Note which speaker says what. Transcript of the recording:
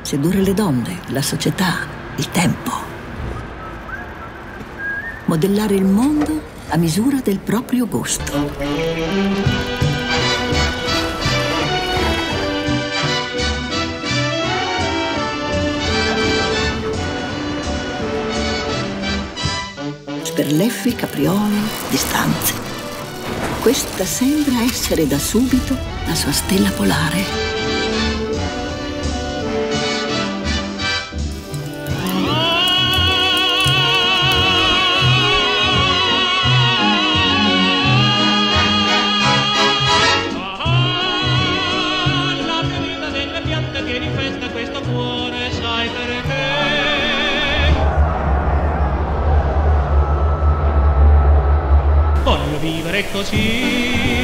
Speaker 1: sedurre le donne, la società, il tempo. Modellare il mondo a misura del proprio gusto. Sperleffi, caprioli, distanze. Questa sembra essere da subito la sua stella polare.
Speaker 2: La mia vita delle piante che rifesta questo cuore, sai perché? Voglio vivere così.